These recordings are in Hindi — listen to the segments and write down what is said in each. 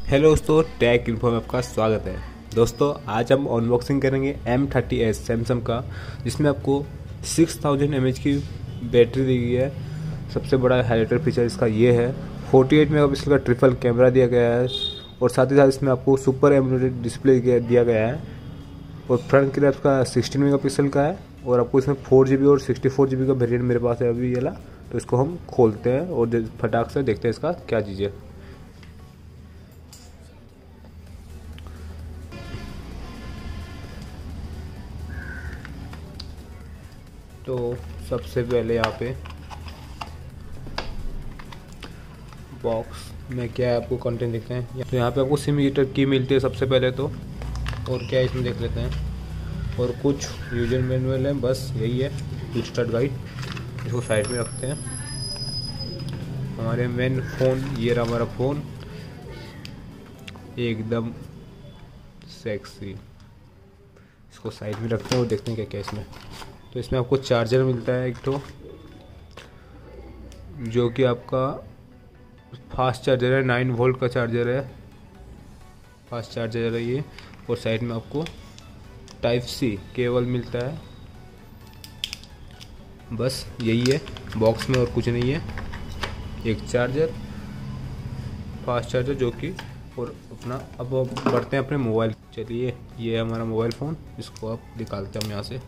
हेलो दोस्तों, टेक इन्फो में आपका स्वागत है। दोस्तों आज हम अनबॉक्सिंग करेंगे M30s सैमसंग का, जिसमें आपको 6000 mAh की बैटरी दी गई है। सबसे बड़ा हाईलाइटर फीचर इसका ये है। 48 मेगापिक्सल का ट्रिपल कैमरा दिया गया है और साथ ही साथ इसमें आपको सुपर एमोलेड डिस्प्ले दिया गया है। और फ्रंट कैमरा इसका 16 मेगापिक्सल का है और आपको इसमें 4GB और 64GB का वेरिएंट मेरे पास है अभी वाला। तो इसको हम खोलते हैं और फटाक से देखते हैं इसका क्या चीज़ है। तो सबसे पहले यहाँ पे बॉक्स में क्या है आपको कंटेंट देखते हैं। तो यहाँ पे आपको सिम ईटर की मिलती है सबसे पहले तो, और क्या है इसमें देख लेते हैं। और कुछ यूजर मैनुअल है, बस यही है स्टार्ट गाइड। इसको साइड में रखते हैं। हमारे मेन फ़ोन, ये रहा हमारा फ़ोन एकदम सेक्सी। इसको साइड में रखते हैं और देखते हैं क्या क्या इसमें। तो इसमें आपको चार्जर मिलता है एक तो, जो कि आपका फास्ट चार्जर है, 9 वोल्ट का चार्जर है, फास्ट चार्जर है ये। और साइड में आपको टाइप सी केबल मिलता है। बस यही है बॉक्स में और कुछ नहीं है। एक चार्जर, फास्ट चार्जर जो कि, और अपना अब बढ़ते हैं अपने मोबाइल। चलिए ये है हमारा मोबाइल फ़ोन, इसको आप निकालते हैं हम यहाँ से।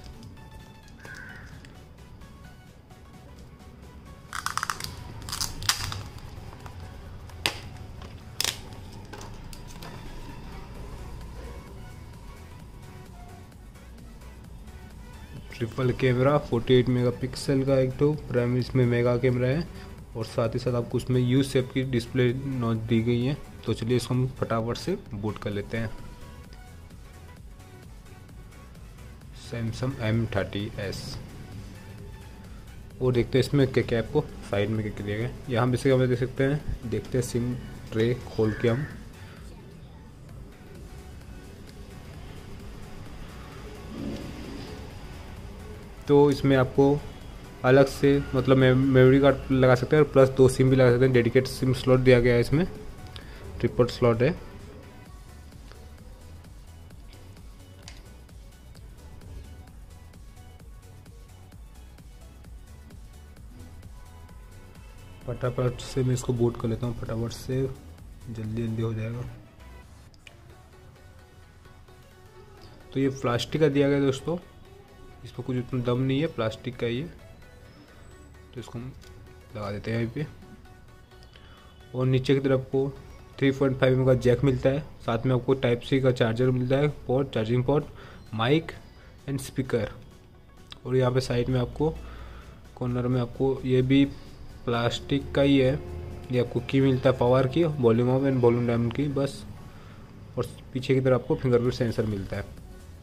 ट्रिपल कैमरा 48 मेगापिक्सल का एक तो प्राइमरी इसमें मेगा कैमरा है। और साथ ही साथ आपको उसमें यू शेप की डिस्प्ले नॉच दी गई है। तो चलिए इसको हम फटाफट से बूट कर लेते हैं। सैमसंग M30s और देखते हैं इसमें क्या क्या आपको साइड में क्या दिया गया है। यहाँ बेसिक हम देख सकते हैं। देखते हैं सिम ट्रे खोल के हम। तो इसमें आपको अलग से मतलब मेमोरी कार्ड लगा सकते हैं और प्लस 2 सिम भी लगा सकते हैं। डेडिकेटेड सिम स्लॉट दिया गया है इसमें, ट्रिपल स्लॉट है। फटाफट से मैं इसको बूट कर लेता हूँ, फटाफट से जल्दी जल्दी हो जाएगा। तो ये प्लास्टिक का दिया गया है दोस्तों, इसमें कुछ उतना दम नहीं है, प्लास्टिक का ये। तो इसको हम लगा देते हैं यहाँ पे। और नीचे की तरफ को 3.5 का जैक मिलता है। साथ में आपको टाइप सी का चार्जर मिलता है, port, charging port, mic and speaker. और यहाँ पे साइड में आपको कॉर्नर में आपको ये भी प्लास्टिक का ही है। ये आपको की मिलता है पावर की, volume up and volume down की, बस। और पीछे की तरफ आपको फिंगरप्रिंट सेंसर मिलता है।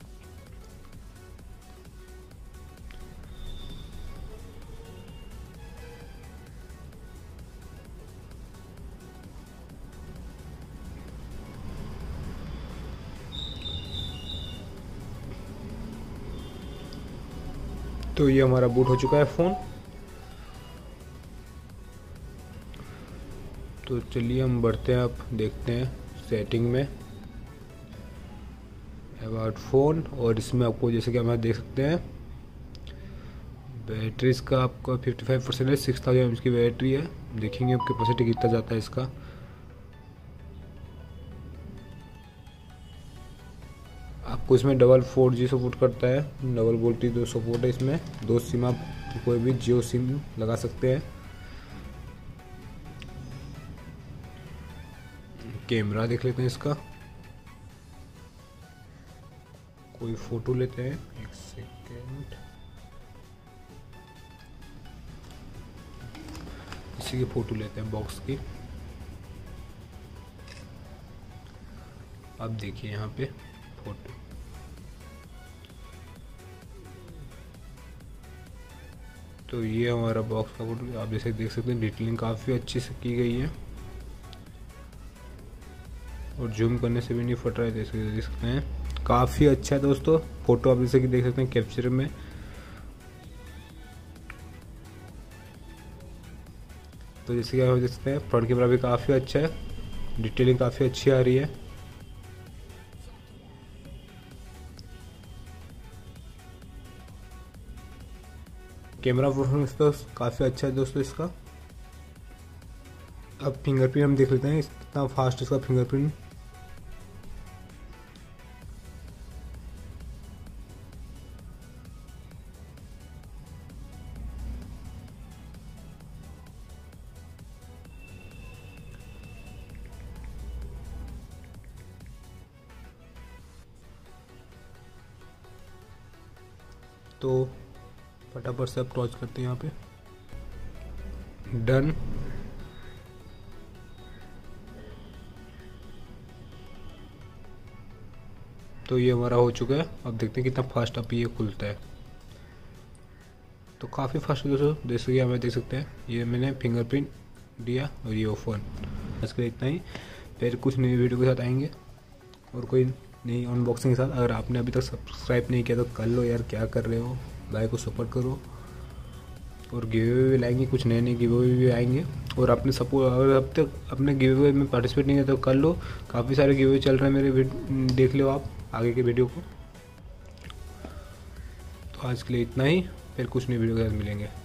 तो ये हमारा बूट हो चुका है फ़ोन। तो चलिए हम बढ़ते हैं, अब देखते हैं सेटिंग में अबाउट फ़ोन। और इसमें आपको जैसे कि हम देख सकते हैं बैटरीज का आपका 55% है, 6000 mAh की बैटरी है। देखेंगे अब कैपेसिटी कितना जाता है इसका। आपको इसमें डबल 4G सपोर्ट करता है, डबल वोल्टी 2 सपोर्ट है इसमें। 2 सिम आप कोई भी जियो सिम लगा सकते हैं। कैमरा देख लेते हैं इसका, कोई फोटो लेते हैं, एक सेकेंड। इसी की फोटो लेते हैं बॉक्स की। अब देखिए यहाँ पे फोटो। तो ये हमारा बॉक्स का फोटो, आप जैसे देख सकते हैं डिटेलिंग काफ़ी अच्छी से की गई है और जूम करने से भी नहीं फट रहा है, जैसे देख सकते हैं काफ़ी अच्छा है दोस्तों। फोटो आप जैसे कि देख सकते हैं कैप्चर में। तो जैसे कि आप देख सकते हैं फ्रंट कैमरा भी काफ़ी अच्छा है। डिटेलिंग काफ़ी अच्छी आ रही है। कैमरा परफॉर्मेंस तो काफ़ी अच्छा है दोस्तों इसका। अब फिंगरप्रिंट हम देख लेते हैं कितना फास्ट इसका फिंगरप्रिंट। तो फटाफट से अब टॉच करते हैं यहाँ पे, डन। तो ये हमारा हो चुका है। अब देखते हैं कितना फास्ट अब ये खुलता है। तो काफ़ी फास्ट है दोस्तों, जैसे कि हमें देख सकते हैं ये मैंने फिंगरप्रिंट दिया और ये ओपन। आज के लिए इतना ही, फिर कुछ नई वीडियो के साथ आएंगे और कोई नई अनबॉक्सिंग के साथ। अगर आपने अभी तक सब्सक्राइब नहीं किया तो कर लो यार, क्या कर रहे हो, भाई को सपोर्ट करो। और गिव अवे भी लाएंगे, कुछ नए नए गिव अवे भी आएंगे। और आपने सपोर्ट, अगर अब तक अपने गिव अवे में पार्टिसिपेट नहीं किया तो कर लो, काफ़ी सारे गिव अवे चल रहे हैं मेरे, देख लो आप आगे के वीडियो को। तो आज के लिए इतना ही, फिर कुछ नई वीडियो के साथ मिलेंगे।